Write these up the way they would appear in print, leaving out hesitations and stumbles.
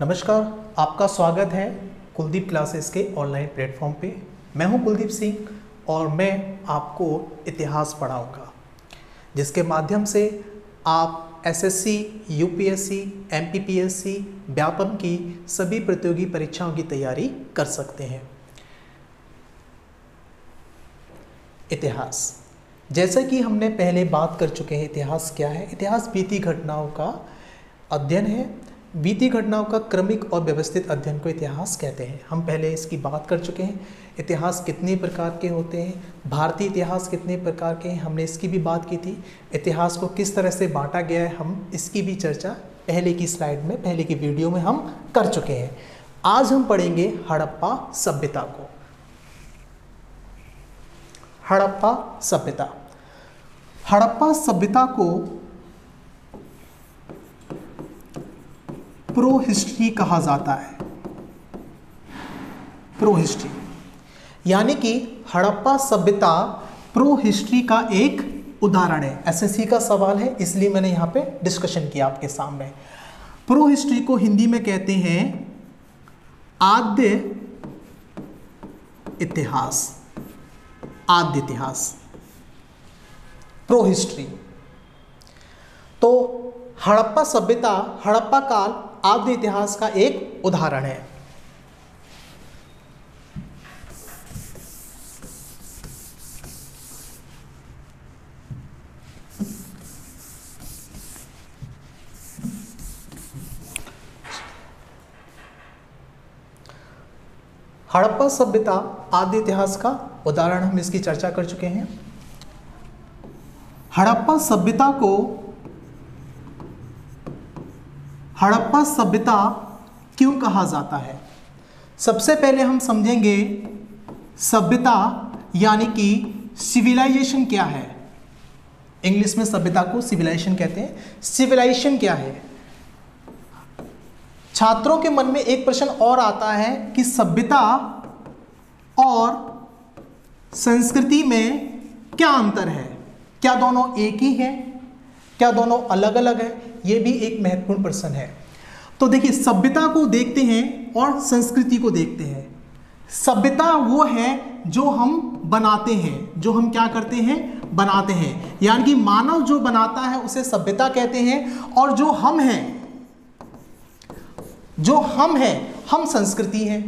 नमस्कार, आपका स्वागत है कुलदीप क्लासेस के ऑनलाइन प्लेटफॉर्म पे। मैं हूं कुलदीप सिंह और मैं आपको इतिहास पढ़ाऊंगा, जिसके माध्यम से आप एसएससी, यूपीएससी, एमपीपीएससी, व्यापम की सभी प्रतियोगी परीक्षाओं की तैयारी कर सकते हैं। इतिहास, जैसा कि हमने पहले बात कर चुके हैं, इतिहास क्या है? इतिहास बीती घटनाओं का अध्ययन है। बीती घटनाओं का क्रमिक और व्यवस्थित अध्ययन को इतिहास कहते हैं। हम पहले इसकी बात कर चुके हैं। इतिहास कितने प्रकार के होते हैं, भारतीय इतिहास कितने प्रकार के हैं, हमने इसकी भी बात की थी। इतिहास को किस तरह से बांटा गया है, हम इसकी भी चर्चा पहले की स्लाइड में, पहले की वीडियो में हम कर चुके हैं। आज हम पढ़ेंगे हड़प्पा सभ्यता को। हड़प्पा सभ्यता, हड़प्पा सभ्यता को प्रो हिस्ट्री कहा जाता है। प्रो हिस्ट्री यानी कि हड़प्पा सभ्यता प्रो हिस्ट्री का एक उदाहरण है। एसएससी का सवाल है, इसलिए मैंने यहां पे डिस्कशन किया आपके सामने। प्रो हिस्ट्री को हिंदी में कहते हैं आद्य इतिहास। आद्य इतिहास, प्रो हिस्ट्री। तो हड़प्पा सभ्यता, हड़प्पा काल आद्य इतिहास का एक उदाहरण है। हड़प्पा सभ्यता आद्य इतिहास का उदाहरण, हम इसकी चर्चा कर चुके हैं। हड़प्पा सभ्यता को, हड़प्पा सभ्यता क्यों कहा जाता है? सबसे पहले हम समझेंगे सभ्यता यानी कि सिविलाइजेशन क्या है। इंग्लिश में सभ्यता को सिविलाइजेशन कहते हैं। सिविलाइजेशन क्या है? छात्रों के मन में एक प्रश्न और आता है कि सभ्यता और संस्कृति में क्या अंतर है? क्या दोनों एक ही हैं? क्या दोनों अलग अलग हैं? यह भी एक महत्वपूर्ण प्रश्न है। तो देखिए, सभ्यता को देखते हैं और संस्कृति को देखते हैं। सभ्यता वो है जो हम बनाते हैं, जो हम क्या करते हैं, बनाते हैं। यानी कि मानव जो बनाता है उसे सभ्यता कहते हैं, और जो हम हैं, जो हम हैं, हम संस्कृति हैं।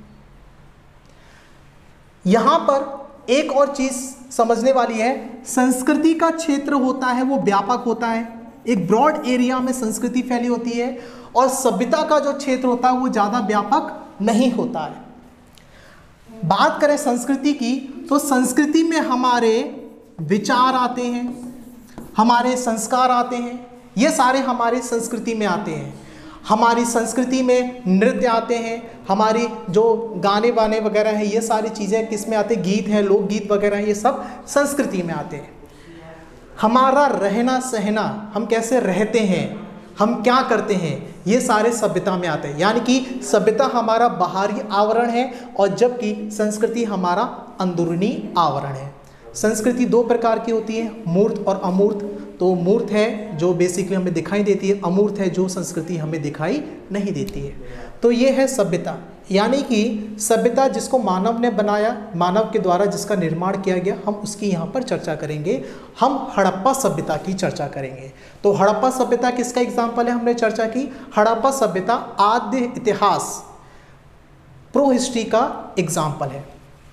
यहां पर एक और चीज समझने वाली है, संस्कृति का क्षेत्र होता है वो व्यापक होता है, एक ब्रॉड एरिया में संस्कृति फैली होती है, और सभ्यता का जो क्षेत्र होता है वो ज़्यादा व्यापक नहीं होता है। बात करें संस्कृति की, तो संस्कृति में हमारे विचार आते हैं, हमारे संस्कार आते हैं, ये सारे हमारी संस्कृति में आते हैं। हमारी संस्कृति में नृत्य आते हैं, हमारी जो गाने वाने वगैरह हैं, ये सारी चीज़ें किस में आते हैं? गीत हैं, लोकगीत वगैरह हैं, ये सब संस्कृति में आते हैं। हमारा रहना सहना, हम कैसे रहते हैं, हम क्या करते हैं, ये सारे सभ्यता में आते हैं। यानी कि सभ्यता हमारा बाहरी आवरण है, और जबकि संस्कृति हमारा अंदरूनी आवरण है। संस्कृति दो प्रकार की होती है, मूर्त और अमूर्त। तो मूर्त है जो बेसिकली हमें दिखाई देती है, अमूर्त है जो संस्कृति हमें दिखाई नहीं देती है। तो ये है सभ्यता, यानी कि सभ्यता जिसको मानव ने बनाया, मानव के द्वारा जिसका निर्माण किया गया, हम उसकी यहाँ पर चर्चा करेंगे। हम हड़प्पा सभ्यता की चर्चा करेंगे। तो हड़प्पा सभ्यता किसका एग्जाम्पल है? हमने चर्चा की हड़प्पा सभ्यता आद्य इतिहास प्रो हिस्ट्री का एग्जाम्पल है।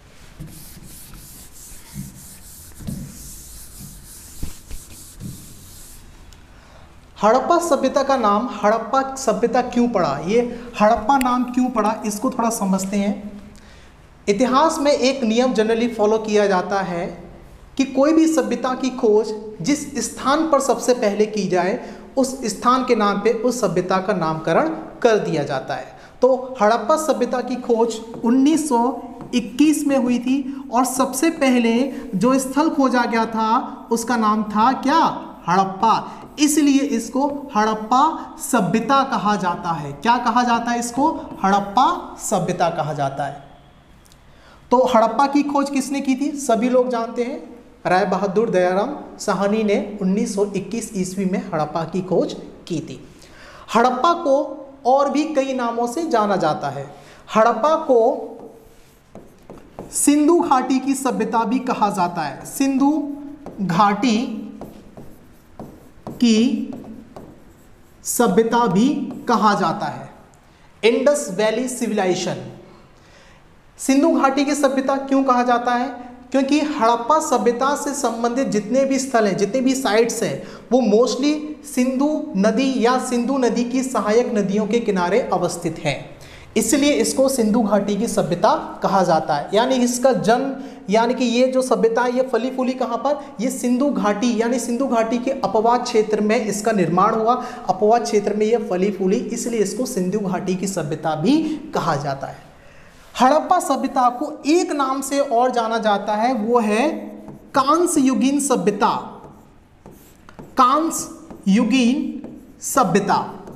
हड़प्पा सभ्यता का नाम हड़प्पा सभ्यता क्यों पड़ा? ये हड़प्पा नाम क्यों पड़ा, इसको थोड़ा समझते हैं। इतिहास में एक नियम जनरली फॉलो किया जाता है कि कोई भी सभ्यता की खोज जिस स्थान पर सबसे पहले की जाए, उस स्थान के नाम पे उस सभ्यता का नामकरण कर दिया जाता है। तो हड़प्पा सभ्यता की खोज 1921 में हुई थी, और सबसे पहले जो स्थल खोजा गया था उसका नाम था क्या? हड़प्पा। इसलिए इसको हड़प्पा सभ्यता कहा जाता है। क्या कहा जाता है इसको? हड़प्पा सभ्यता कहा जाता है। तो हड़प्पा की खोज किसने की थी? सभी लोग जानते हैं, राय बहादुर दयाराम साहनी ने 1921 ईस्वी में हड़प्पा की खोज की थी। हड़प्पा को और भी कई नामों से जाना जाता है। हड़प्पा को सिंधु घाटी की सभ्यता भी कहा जाता है। सिंधु घाटी की सभ्यता भी कहा जाता है। इंडस वैली सिविलाइजेशन, सिंधु घाटी की सभ्यता क्यों कहा जाता है? क्योंकि हड़प्पा सभ्यता से संबंधित जितने भी स्थल हैं, जितने भी साइट्स हैं, वो मोस्टली सिंधु नदी या सिंधु नदी की सहायक नदियों के किनारे अवस्थित हैं, इसलिए इसको सिंधु घाटी की सभ्यता कहा जाता है। यानी इसका जन्म, यानी कि ये जो सभ्यता है ये फली फूली कहाँ पर, ये सिंधु घाटी यानी सिंधु घाटी के अपवाद क्षेत्र में इसका निर्माण हुआ, अपवाद क्षेत्र में ये फली फूली, इसलिए इसको सिंधु घाटी की सभ्यता भी कहा जाता है। हड़प्पा सभ्यता को एक नाम से और जाना जाता है, वो है कांस्य युगीन सभ्यता। कांस्य युगीन सभ्यता।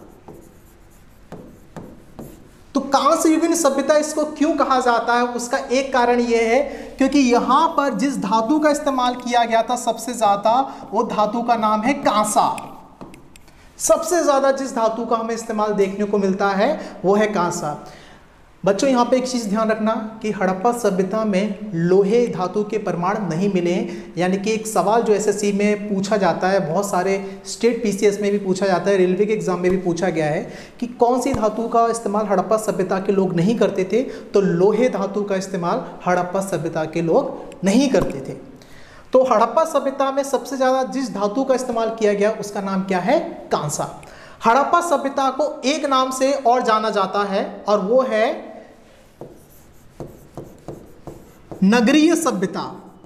तो कांस्य युगीन सभ्यता इसको क्यों कहा जाता है, उसका एक कारण यह है क्योंकि यहां पर जिस धातु का इस्तेमाल किया गया था सबसे ज्यादा, वो धातु का नाम है कांसा। सबसे ज्यादा जिस धातु का हमें इस्तेमाल देखने को मिलता है वो है कांसा। बच्चों यहाँ पे एक चीज़ ध्यान रखना कि हड़प्पा सभ्यता में लोहे धातु के प्रमाण नहीं मिले हैं। यानी कि एक सवाल जो एसएससी में पूछा जाता है, बहुत सारे स्टेट पीसीएस में भी पूछा जाता है, रेलवे के एग्जाम में भी पूछा गया है कि कौन सी धातु का इस्तेमाल हड़प्पा सभ्यता के लोग नहीं करते थे, तो लोहे धातु का इस्तेमाल हड़प्पा सभ्यता के लोग नहीं करते थे। तो हड़प्पा सभ्यता में सबसे ज़्यादा जिस धातु का इस्तेमाल किया गया उसका नाम क्या है? कांसा। हड़प्पा सभ्यता को एक नाम से और जाना जाता है और वो है नगरीय सभ्यता।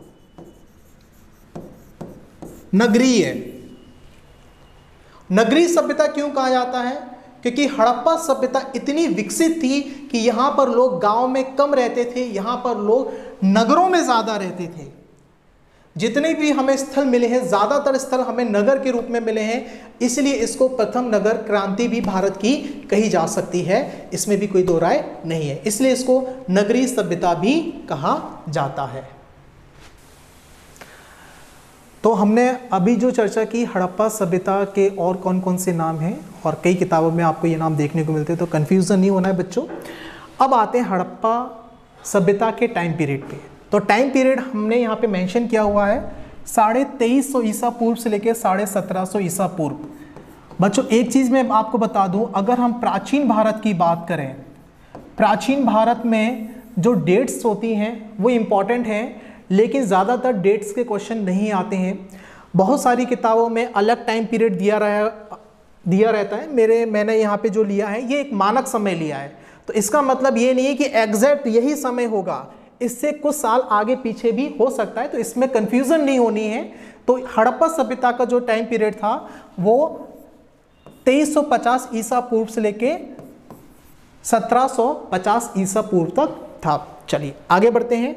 नगरीय सभ्यता क्यों कहा जाता है? क्योंकि हड़प्पा सभ्यता इतनी विकसित थी कि यहां पर लोग गांव में कम रहते थे, यहां पर लोग नगरों में ज्यादा रहते थे। जितने भी हमें स्थल मिले हैं, ज्यादातर स्थल हमें नगर के रूप में मिले हैं, इसलिए इसको प्रथम नगर क्रांति भी भारत की कही जा सकती है, इसमें भी कोई दो राय नहीं है, इसलिए इसको नगरीय सभ्यता भी कहा जाता है। तो हमने अभी जो चर्चा की हड़प्पा सभ्यता के और कौन कौन से नाम हैं, और कई किताबों में आपको ये नाम देखने को मिलते हैं, तो कन्फ्यूजन नहीं होना है बच्चों। अब आते हैं हड़प्पा सभ्यता के टाइम पीरियड पे। तो टाइम पीरियड हमने यहाँ पे मेंशन किया हुआ है 2350 ईसा पूर्व से लेकर 1750 ईसा पूर्व। बच्चों एक चीज़ मैं आपको बता दूं, अगर हम प्राचीन भारत की बात करें, प्राचीन भारत में जो डेट्स होती हैं वो इम्पॉर्टेंट हैं, लेकिन ज़्यादातर डेट्स के क्वेश्चन नहीं आते हैं। बहुत सारी किताबों में अलग टाइम पीरियड दिया रहता है। मैंने यहाँ पे जो लिया है ये एक मानक समय लिया है, तो इसका मतलब ये नहीं है कि एग्जैक्ट यही समय होगा, इससे कुछ साल आगे पीछे भी हो सकता है, तो इसमें कंफ्यूजन नहीं होनी है। तो हड़प्पा सभ्यता का जो टाइम पीरियड था वो 2350 ईसा पूर्व से लेके 1750 ईसा पूर्व तक था। चलिए आगे बढ़ते हैं।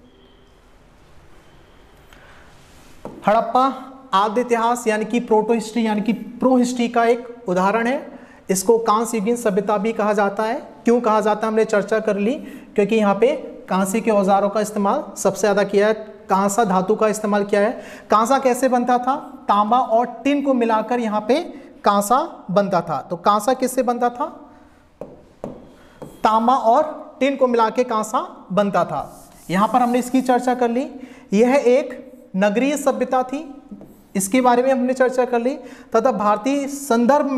हड़प्पा आद्य इतिहास यानी कि प्रोटो हिस्ट्री यानी कि प्रो हिस्ट्री का एक उदाहरण है। इसको कांस्य युगीन सभ्यता भी कहा जाता है। क्यों कहा जाता है हमने चर्चा कर ली, क्योंकि यहाँ पे कांसे के औजारों का इस्तेमाल सबसे ज़्यादा किया है, कांसा धातु का इस्तेमाल किया है। कांसा कैसे बनता था? तांबा और टिन को मिलाकर यहाँ पे कांसा बनता था। तो कांसा किससे बनता था? तांबा और टिन को मिला के कांसा बनता था। यहाँ पर हमने इसकी चर्चा कर ली। यह एक नगरीय सभ्यता थी, इसके बारे में हमने चर्चा कर ली, तथा भारतीय संदर्भ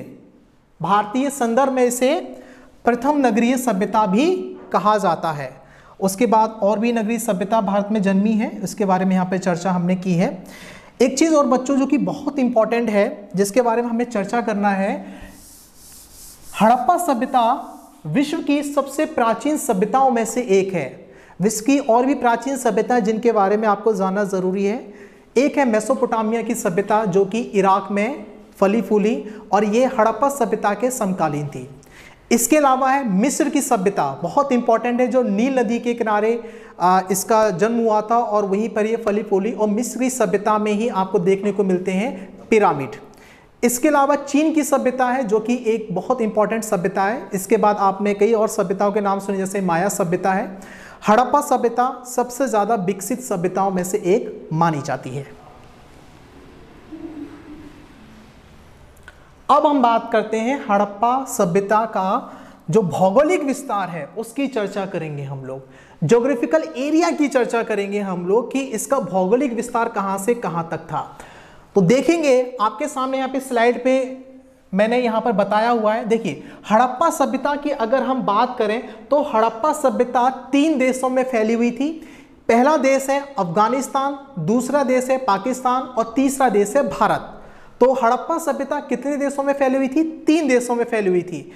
में से प्रथम नगरीय सभ्यता भी कहा जाता है। उसके बाद और भी नगरीय सभ्यता भारत में जन्मी है, इसके बारे में यहाँ पे चर्चा हमने की है। एक चीज़ और बच्चों जो कि बहुत इंपॉर्टेंट है, जिसके बारे में हमें चर्चा करना है, हड़प्पा सभ्यता विश्व की सबसे प्राचीन सभ्यताओं में से एक है। विश्व की और भी प्राचीन सभ्यता जिनके बारे में आपको जानना जरूरी है। एक है मेसोपोटामिया की सभ्यता जो कि इराक में फली फूली, और ये हड़प्पा सभ्यता के समकालीन थी। इसके अलावा है मिस्र की सभ्यता, बहुत इंपॉर्टेंट है, जो नील नदी के किनारे इसका जन्म हुआ था और वहीं पर ये फली फूली, और मिस्री सभ्यता में ही आपको देखने को मिलते हैं पिरामिड। इसके अलावा चीन की सभ्यता है जो कि एक बहुत इंपॉर्टेंट सभ्यता है। इसके बाद आपने कई और सभ्यताओं के नाम सुने, जैसे माया सभ्यता है। हड़प्पा सभ्यता सबसे ज़्यादा विकसित सभ्यताओं में से एक मानी जाती है। अब हम बात करते हैं हड़प्पा सभ्यता का जो भौगोलिक विस्तार है उसकी चर्चा करेंगे हम लोग, ज्योग्राफिकल एरिया की चर्चा करेंगे हम लोग कि इसका भौगोलिक विस्तार कहां से कहां तक था। तो देखेंगे आपके सामने यहाँ पे स्लाइड पे मैंने यहाँ पर बताया हुआ है। देखिए हड़प्पा सभ्यता की अगर हम बात करें तो हड़प्पा सभ्यता 3 देशों में फैली हुई थी। पहला देश है अफगानिस्तान, दूसरा देश है पाकिस्तान और तीसरा देश है भारत। तो हड़प्पा सभ्यता कितने देशों में फैली हुई थी? 3 देशों में फैली हुई थी।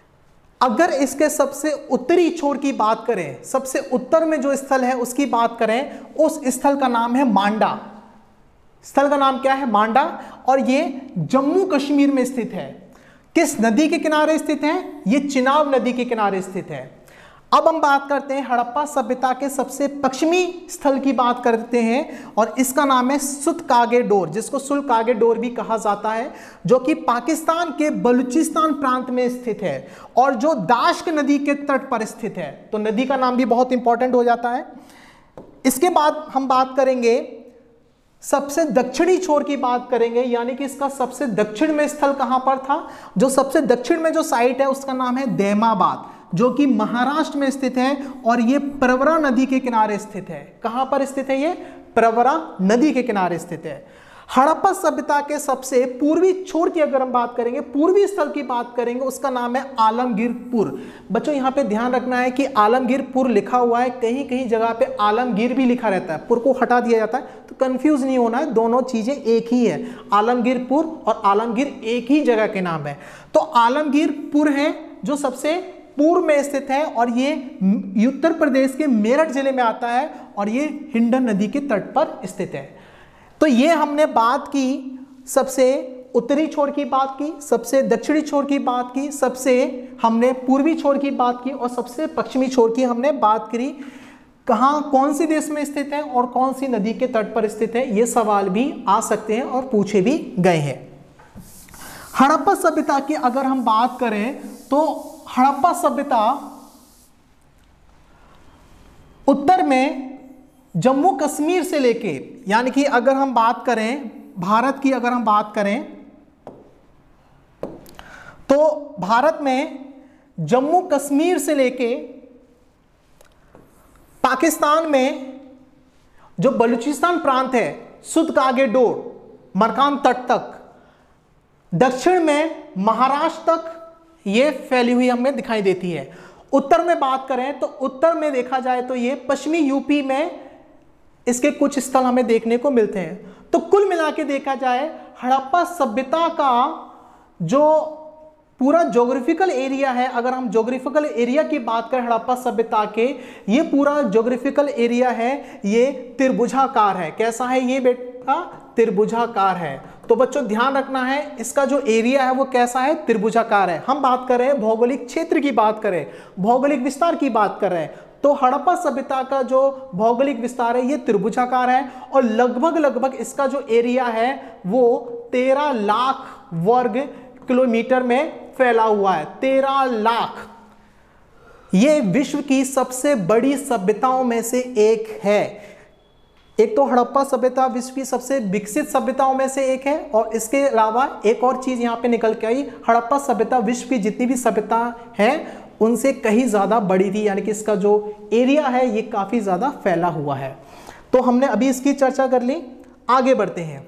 अगर इसके सबसे उत्तरी छोर की बात करें, सबसे उत्तर में जो स्थल है उसकी बात करें, उस स्थल का नाम है मांडा। स्थल का नाम क्या है? मांडा। और ये जम्मू कश्मीर में स्थित है। किस नदी के किनारे स्थित है? ये चिनाब नदी के किनारे स्थित है। अब हम बात करते हैं हड़प्पा सभ्यता के सबसे पश्चिमी स्थल की बात करते हैं और इसका नाम है सुतकागेडोर, जिसको सुलकागेडोर भी कहा जाता है, जो कि पाकिस्तान के बलूचिस्तान प्रांत में स्थित है और जो दाश्क नदी के तट पर स्थित है। तो नदी का नाम भी बहुत इंपॉर्टेंट हो जाता है। इसके बाद हम बात करेंगे सबसे दक्षिणी छोर की बात करेंगे, यानी कि इसका सबसे दक्षिण में स्थल कहां पर था? जो सबसे दक्षिण में जो साइट है उसका नाम है दैमाबाद, जो कि महाराष्ट्र में स्थित है और ये प्रवरा नदी के किनारे स्थित है। कहां पर स्थित है? ये प्रवरा नदी के किनारे स्थित है। हड़प्पा सभ्यता के सबसे पूर्वी छोर की अगर हम बात करेंगे, पूर्वी स्थल की बात करेंगे, उसका नाम है आलमगीरपुर। बच्चों यहां पे ध्यान रखना है कि आलमगीरपुर लिखा हुआ है, कहीं कहीं जगह पे आलमगीर भी लिखा रहता है, पुर को हटा दिया जाता है, तो कंफ्यूज नहीं होना है, दोनों चीजें एक ही है। आलमगीरपुर और आलमगीर एक ही जगह के नाम है। तो आलमगीरपुर है जो सबसे पूर्व में स्थित है और ये उत्तर प्रदेश के मेरठ जिले में आता है और ये हिंडन नदी के तट पर स्थित है। तो ये हमने बात की, सबसे उत्तरी छोर की बात की, सबसे दक्षिणी छोर की बात की, सबसे हमने पूर्वी छोर की बात की और सबसे पश्चिमी छोर की हमने बात करी। कहाँ कौन सी देश में स्थित है और कौन सी नदी के तट पर स्थित है, ये सवाल भी आ सकते हैं और पूछे भी गए हैं। हड़प्पा सभ्यता की अगर हम बात करें तो हड़प्पा सभ्यता उत्तर में जम्मू कश्मीर से लेके, यानी कि अगर हम बात करें भारत की, अगर हम बात करें तो भारत में जम्मू कश्मीर से लेके पाकिस्तान में जो बलूचिस्तान प्रांत है, सुतकागेडोर मरकान तट तक, दक्षिण में महाराष्ट्र तक ये फैली हुई हमें दिखाई देती है। उत्तर में बात करें तो उत्तर में देखा जाए तो ये पश्चिमी यूपी में इसके कुछ स्थल हमें देखने को मिलते हैं। तो कुल मिला के देखा जाए हड़प्पा सभ्यता का जो पूरा ज्योग्राफिकल एरिया है, अगर हम ज्योग्राफिकल एरिया की बात करें हड़प्पा सभ्यता के, ये पूरा ज्योग्राफिकल एरिया है, ये त्रिभुजाकार है। कैसा है ये बेटा? त्रिभुजाकार है। तो बच्चों ध्यान रखना है, इसका जो एरिया है वो कैसा है? त्रिभुजाकार है। हम बात कर रहे हैं भौगोलिक क्षेत्र की बात करें, भौगोलिक विस्तार की बात कर रहे हैं, तो हड़प्पा सभ्यता का जो भौगोलिक विस्तार है ये त्रिभुजाकार है और लगभग इसका जो एरिया है वो 13 लाख वर्ग किलोमीटर में फैला हुआ है। 13 लाख। ये विश्व की सबसे बड़ी सभ्यताओं में से एक है। एक तो हड़प्पा सभ्यता विश्व की सबसे विकसित सभ्यताओं में से एक है और इसके अलावा एक और चीज यहां पे निकल के आई, हड़प्पा सभ्यता विश्व की जितनी भी सभ्यता है उनसे कहीं ज्यादा बड़ी थी, यानी कि इसका जो एरिया है ये काफी ज्यादा फैला हुआ है। तो हमने अभी इसकी चर्चा कर ली। आगे बढ़ते हैं।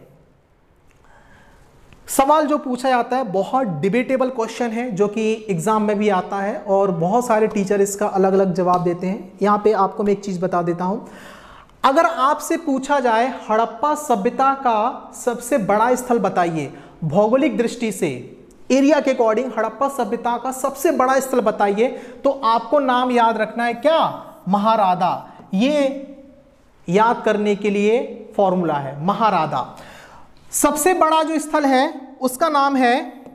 सवाल जो पूछा जाता है बहुत डिबेटेबल क्वेश्चन है, जो कि एग्जाम में भी आता है और बहुत सारे टीचर इसका अलग अलग जवाब देते हैं। यहाँ पे आपको मैं एक चीज बता देता हूं, अगर आपसे पूछा जाए हड़प्पा सभ्यता का सबसे बड़ा स्थल बताइए, भौगोलिक दृष्टि से एरिया के अकॉर्डिंग हड़प्पा सभ्यता का सबसे बड़ा स्थल बताइए, तो आपको नाम याद रखना है क्या? महाराधा। ये याद करने के लिए फॉर्मूला है महाराधा। सबसे बड़ा जो स्थल है उसका नाम है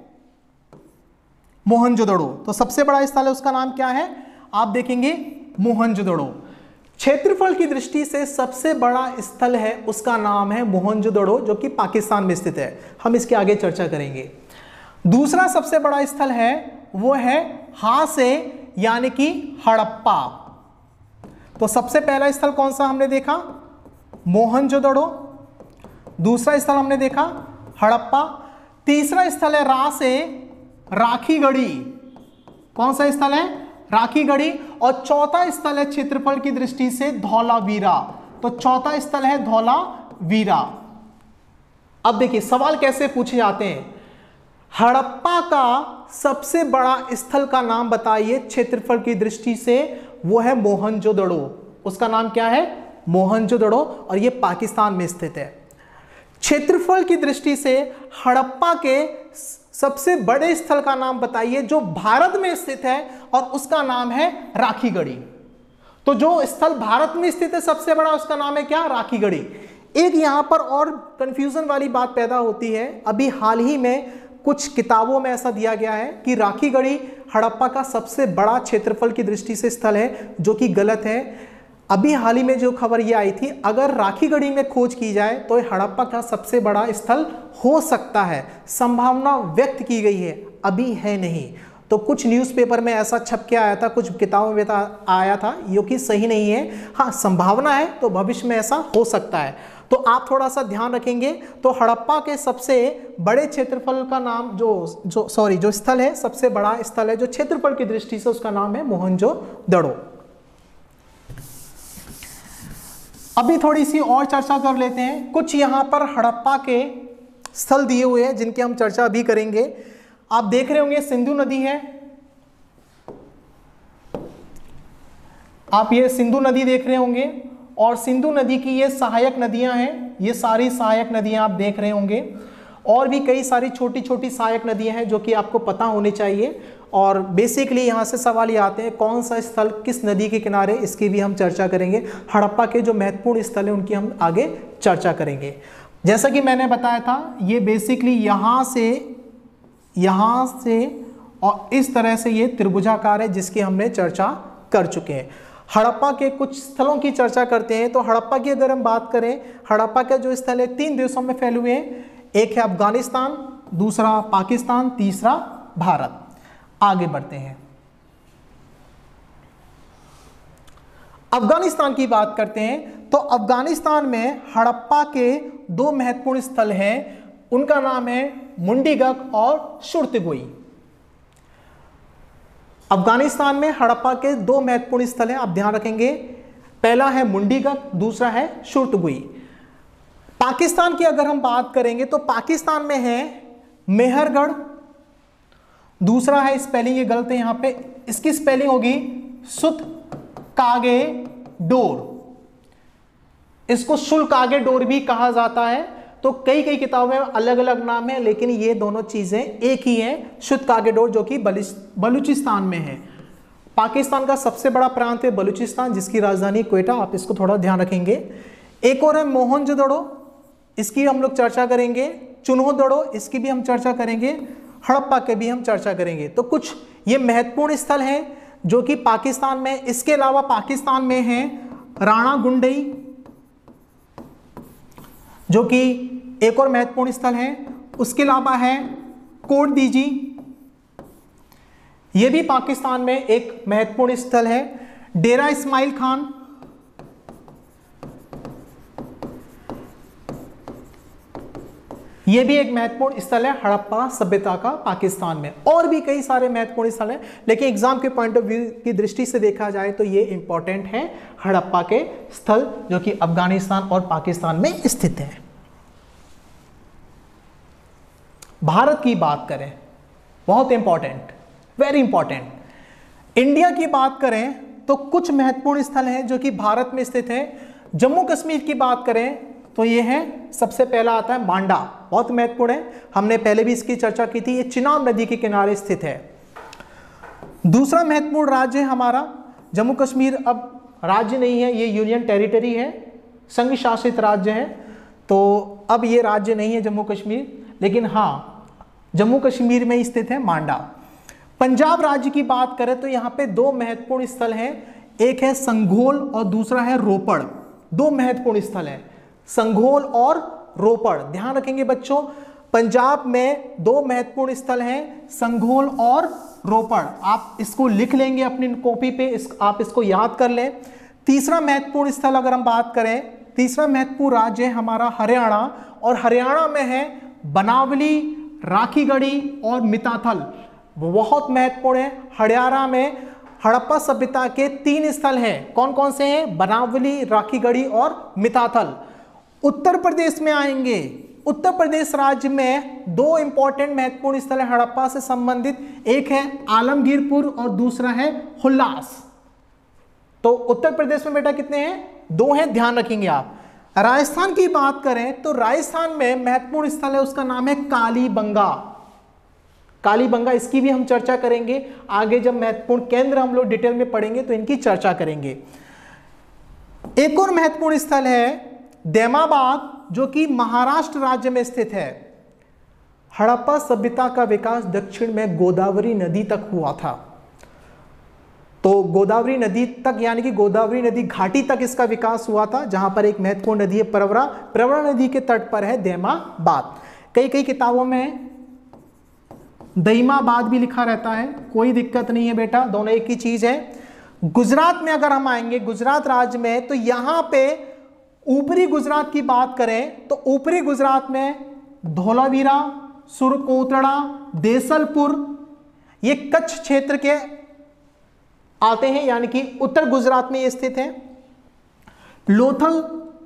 मोहनजोदड़ो। तो सबसे बड़ा स्थल है उसका नाम क्या है? आप देखेंगे मोहनजोदड़ो। क्षेत्रफल की दृष्टि से सबसे बड़ा स्थल है उसका नाम है मोहनजोदड़ो, जो कि पाकिस्तान में स्थित है। हम इसके आगे चर्चा करेंगे। दूसरा सबसे बड़ा स्थल है वो है हा से, यानी कि हड़प्पा। तो सबसे पहला स्थल कौन सा हमने देखा? मोहनजोदड़ो। दूसरा स्थल हमने देखा हड़प्पा। तीसरा स्थल है रा से राखीगढ़ी। कौन सा स्थल है? राखीगढ़ी। और चौथा स्थल है क्षेत्रफल की दृष्टि से धौलावीरा। तो चौथा स्थल है धौलावीरा। अब देखिए सवाल कैसे पूछे जाते हैं। हड़प्पा का सबसे बड़ा स्थल का नाम बताइए क्षेत्रफल की दृष्टि से। वो है मोहनजोदड़ो। उसका नाम क्या है? मोहनजोदड़ो। और ये पाकिस्तान में स्थित है। क्षेत्रफल की दृष्टि से हड़प्पा के सबसे बड़े स्थल का नाम बताइए जो भारत में स्थित है, और उसका नाम है राखीगढ़ी। तो जो स्थल भारत में स्थित है सबसे बड़ा, उसका नाम है क्या? राखीगढ़ी। एक यहां पर और कंफ्यूजन वाली बात पैदा होती है। अभी हाल ही में कुछ किताबों में ऐसा दिया गया है कि राखीगढ़ी हड़प्पा का सबसे बड़ा क्षेत्रफल की दृष्टि से स्थल है, जो कि गलत है। अभी हाल ही में जो खबर ये आई थी, अगर राखीगढ़ी में खोज की जाए तो हड़प्पा का सबसे बड़ा स्थल हो सकता है, संभावना व्यक्त की गई है, अभी है नहीं। तो कुछ न्यूज़पेपर में ऐसा छप के आया था, कुछ किताबों में आया था, जो कि सही नहीं है। हाँ, संभावना है, तो भविष्य में ऐसा हो सकता है। तो आप थोड़ा सा ध्यान रखेंगे। तो हड़प्पा के सबसे बड़े क्षेत्रफल का नाम जो स्थल है, सबसे बड़ा स्थल है जो क्षेत्रफल की दृष्टि से, उसका नाम है मोहनजोदड़ो। अभी थोड़ी सी और चर्चा कर लेते हैं। कुछ यहां पर हड़प्पा के स्थल दिए हुए हैं जिनकी हम चर्चा अभी करेंगे। आप देख रहे होंगे सिंधु नदी है, आप ये सिंधु नदी देख रहे होंगे, और सिंधु नदी की ये सहायक नदियां हैं। ये सारी सहायक नदियां आप देख रहे होंगे, और भी कई सारी छोटी छोटी सहायक नदियां हैं जो कि आपको पता होनी चाहिए। और बेसिकली यहाँ से सवाल ये आते हैं कौन सा स्थल किस नदी के किनारे, इसकी भी हम चर्चा करेंगे। हड़प्पा के जो महत्वपूर्ण स्थल हैं उनकी हम आगे चर्चा करेंगे। जैसा कि मैंने बताया था, ये बेसिकली यहाँ से और इस तरह से ये त्रिभुजाकार है, जिसकी हमने चर्चा कर चुके हैं। हड़प्पा के कुछ स्थलों की चर्चा करते हैं। तो हड़प्पा की अगर हम बात करें, हड़प्पा का जो स्थल है 3 देशों में फैले हुए हैं। एक है अफगानिस्तान, दूसरा पाकिस्तान, तीसरा भारत। आगे बढ़ते हैं, अफगानिस्तान की बात करते हैं। तो अफगानिस्तान में हड़प्पा के 2 महत्वपूर्ण स्थल हैं। उनका नाम है मुंडीगक और शुर्तगुई। अफगानिस्तान में हड़प्पा के 2 महत्वपूर्ण स्थल हैं, आप ध्यान रखेंगे। पहला है मुंडीगक, दूसरा है शुर्तगुई। पाकिस्तान की अगर हम बात करेंगे तो पाकिस्तान में है मेहरगढ़, दूसरा है, स्पेलिंग ये गलत है यहां पे, इसकी स्पेलिंग होगी सुत कागे डोर। इसको शुल्कागे डोर भी कहा जाता है। तो कई किताबों में अलग अलग नाम है, लेकिन ये दोनों चीजें एक ही हैं। शुल्कागे डोर जो कि बलूचिस्तान में है। पाकिस्तान का सबसे बड़ा प्रांत है बलूचिस्तान, जिसकी राजधानी क्वेटा। आप इसको थोड़ा ध्यान रखेंगे। एक और है मोहनजोदड़ो, इसकी हम लोग चर्चा करेंगे। चुन्होदड़ो, इसकी भी हम चर्चा करेंगे। हड़प्पा के भी हम चर्चा करेंगे। तो कुछ ये महत्वपूर्ण स्थल हैं जो कि पाकिस्तान में। इसके अलावा पाकिस्तान में है राणा गुंडई, जो कि एक और महत्वपूर्ण स्थल है। उसके अलावा है कोट दीजी, यह भी पाकिस्तान में एक महत्वपूर्ण स्थल है। डेरा इस्माइल खान, यह भी एक महत्वपूर्ण स्थल है हड़प्पा सभ्यता का पाकिस्तान में। और भी कई सारे महत्वपूर्ण स्थल हैं, लेकिन एग्जाम के पॉइंट ऑफ व्यू की दृष्टि से देखा जाए तो ये इंपॉर्टेंट है हड़प्पा के स्थल, जो कि अफगानिस्तान और पाकिस्तान में स्थित है। भारत की बात करें, बहुत इंपॉर्टेंट, वेरी इंपॉर्टेंट। इंडिया की बात करें तो कुछ महत्वपूर्ण स्थल हैं जो कि भारत में स्थित है। जम्मू कश्मीर की बात करें तो ये है, सबसे पहला आता है मांडा, बहुत महत्वपूर्ण है, हमने पहले भी इसकी चर्चा की थी। ये चिनाब नदी के किनारे स्थित है। दूसरा महत्वपूर्ण राज्य है हमारा जम्मू कश्मीर। अब राज्य नहीं है, ये यूनियन टेरिटरी है, संघ शासित राज्य है। तो अब ये राज्य नहीं है जम्मू कश्मीर, लेकिन हाँ जम्मू कश्मीर में स्थित है मांडा। पंजाब राज्य की बात करें तो यहाँ पे 2 महत्वपूर्ण स्थल हैं, एक है संघोल और दूसरा है रोपड़। 2 महत्वपूर्ण स्थल हैं, संघोल और रोपड़। ध्यान रखेंगे बच्चों, पंजाब में 2 महत्वपूर्ण स्थल हैं, संघोल और रोपड़। आप इसको लिख लेंगे अपनी कॉपी पे, आप इसको याद कर लें। तीसरा महत्वपूर्ण स्थल अगर हम बात करें, तीसरा महत्वपूर्ण राज्य है हमारा हरियाणा, और हरियाणा में है बनावली राखीगढ़ी और मिताथल बहुत महत्वपूर्ण है। हड़ियारा में हड़प्पा सभ्यता के 3 स्थल हैं। कौन कौन से हैं? बनावली, राखीगढ़ी और मिताथल। उत्तर प्रदेश में आएंगे, उत्तर प्रदेश राज्य में 2 इंपॉर्टेंट महत्वपूर्ण स्थल है हड़प्पा से संबंधित, एक है आलमगीरपुर और दूसरा है हुल्लास। तो उत्तर प्रदेश में बेटा कितने हैं? 2 हैं, ध्यान रखेंगे आप। राजस्थान की बात करें तो राजस्थान में महत्वपूर्ण स्थल है, उसका नाम है कालीबंगा। कालीबंगा, इसकी भी हम चर्चा करेंगे आगे, जब महत्वपूर्ण केंद्र हम लोग डिटेल में पढ़ेंगे तो इनकी चर्चा करेंगे। एक और महत्वपूर्ण स्थल है दैमाबाद, जो कि महाराष्ट्र राज्य में स्थित है। हड़प्पा सभ्यता का विकास दक्षिण में गोदावरी नदी तक हुआ था। तो गोदावरी नदी तक, यानी कि गोदावरी नदी घाटी तक इसका विकास हुआ था, जहां पर एक महत्वपूर्ण नदी है प्रवरा। प्रवरा नदी के तट पर है दैमाबाद। कई किताबों में दईमाबाद भी लिखा रहता है, कोई दिक्कत नहीं है बेटा, दोनों एक ही चीज है। गुजरात में अगर हम आएंगे, गुजरात राज्य में, तो यहां पे ऊपरी गुजरात की बात करें तो ऊपरी गुजरात में धोलावीरा, सुरकोतड़ा, देसलपुर, ये कच्छ क्षेत्र के आते हैं, यानी कि उत्तर गुजरात में ये स्थित है। लोथल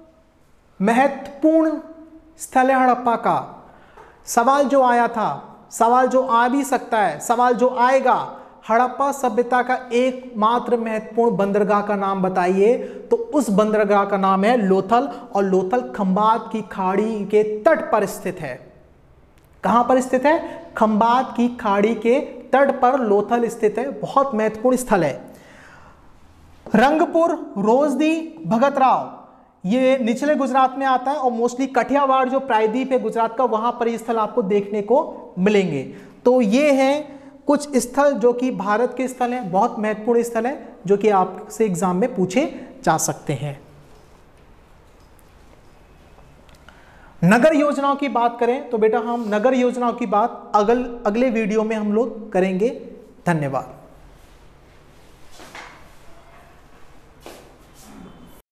महत्वपूर्ण स्थल है हड़प्पा का। सवाल जो आया था, सवाल जो आ भी सकता है, सवाल जो आएगा, हड़प्पा सभ्यता का एकमात्र महत्वपूर्ण बंदरगाह का नाम बताइए, तो उस बंदरगाह का नाम है लोथल, और लोथल खंबात की खाड़ी के तट पर स्थित है। कहां पर स्थित है? खंबात की खाड़ी के तट पर लोथल स्थित है, बहुत महत्वपूर्ण स्थल है। रंगपुर, रोजदी, भगतराव, ये निचले गुजरात में आता है, और मोस्टली कठियावाड़ जो प्रायद्वीप है गुजरात का, वहां पर ये स्थल आपको देखने को मिलेंगे। तो ये हैं कुछ स्थल जो कि भारत के स्थल हैं, बहुत महत्वपूर्ण स्थल हैं, जो कि आपसे एग्जाम में पूछे जा सकते हैं। नगर योजनाओं की बात करें तो बेटा हम नगर योजनाओं की बात अगले वीडियो में हम लोग करेंगे। धन्यवाद।